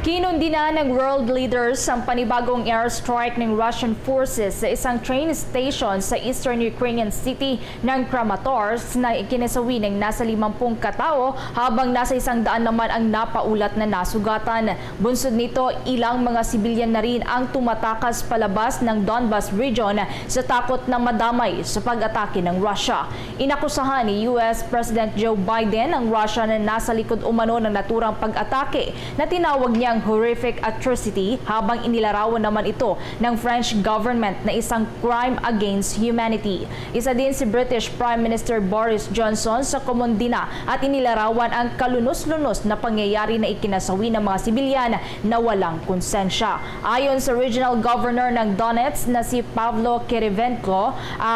Kinundina ng world leaders ang panibagong airstrike ng Russian forces sa isang train station sa eastern Ukrainian city ng Kramatorsk na ikinasawi ng nasa 50 katao habang nasa 100 naman ang napaulat na nasugatan. Bunsod nito, ilang mga sibilyan na rin ang tumatakas palabas ng Donbas region sa takot na madamay sa pag-atake ng Russia. Inakusahan ni US President Joe Biden ang Russia na nasa likod umano ng naturang pag-atake na tinawag niya ang horrific atrocity, habang inilarawan naman ito ng French government na isang crime against humanity. Isa din si British Prime Minister Boris Johnson sa komundina at inilarawan ang kalunos-lunos na pangyayari na ikinasawi ng mga sibilyan na walang konsensya. Ayon sa Regional Governor ng Donetsk na si Pavlo Kirivenko,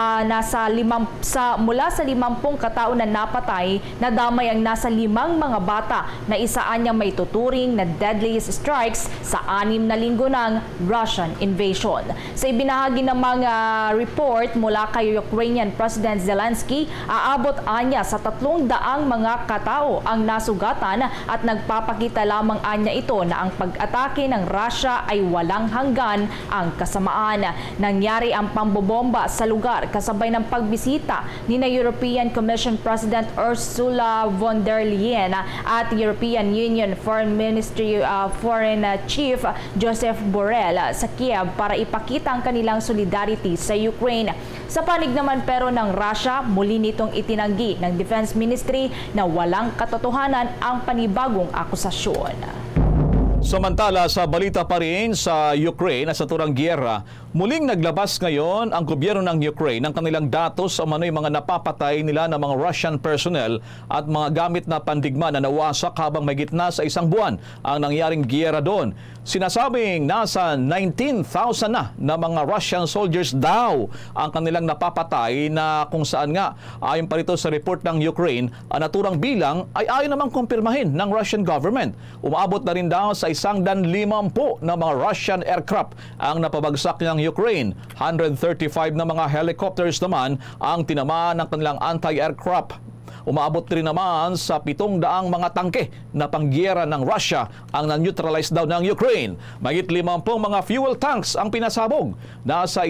mula sa 50 katao na napatay, nadamay ang nasa 5 mga bata na isaan niya may tuturing na deadly strikes sa 6 na linggo ng Russian invasion. Sa ibinahagi ng mga report mula kay Ukrainian President Zelensky, aabot anya sa 300 mga katao ang nasugatan at nagpapakita lamang anya ito na ang pag-atake ng Russia ay walang hanggan ang kasamaan. Nangyari ang pambobomba sa lugar kasabay ng pagbisita ni na European Commission President Ursula von der Leyen at European Union Foreign Chief Joseph Borrell sa Kiev para ipakita ang kanilang solidarity sa Ukraine. Sa panig naman pero ng Russia, muli nitong itinanggi ng Defense Ministry na walang katotohanan ang panibagong akusasyon. Samantala, sa balita pa rin sa Ukraine at sa turang giyera, muling naglabas ngayon ang gobyerno ng Ukraine ng kanilang datos sa manoy mga napapatay nila ng mga Russian personnel at mga gamit na pandigma na nawasak habang may gitna sa 1 buwan ang nangyaring giyera doon. Sinasabing nasa 19,000 na mga Russian soldiers daw ang kanilang napapatay, na kung saan nga ayon pa rito sa report ng Ukraine, ang naturang bilang ay ayon namang kumpirmahin ng Russian government. Umaabot na rin daw sa 150 na mga Russian aircraft ang napabagsak ng Ukraine. 135 na mga helicopters naman ang tinamaan ng kanilang anti-aircraft. Umaabot rin naman sa 700 mga tangke na panggiyera ng Russia ang na-neutralize daw ng Ukraine. Mahigit 50 mga fuel tanks ang pinasabog. Nasa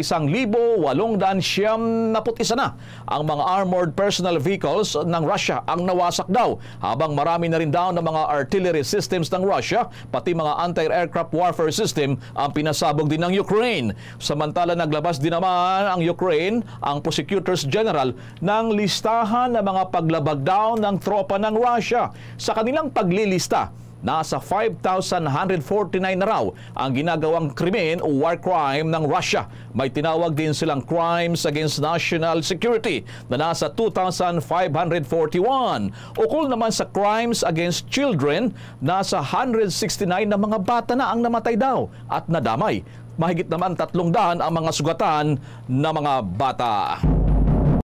1,891 na ang mga armored personal vehicles ng Russia ang nawasak daw, habang marami na rin daw ng mga artillery systems ng Russia, pati mga anti-aircraft warfare system ang pinasabog din ng Ukraine. Samantala, naglabas din naman ang Ukraine, ang Prosecutors General, ng listahan ng mga paglabag down ng tropa ng Russia. Sa kanilang paglilista, nasa 5,149 na raw ang ginagawang krimen o war crime ng Russia. May tinawag din silang crimes against national security na nasa 2,541. Ukol naman sa crimes against children, nasa 169 na mga bata na ang namatay daw at nadamay. Mahigit naman 300 ang mga sugatan na mga bata.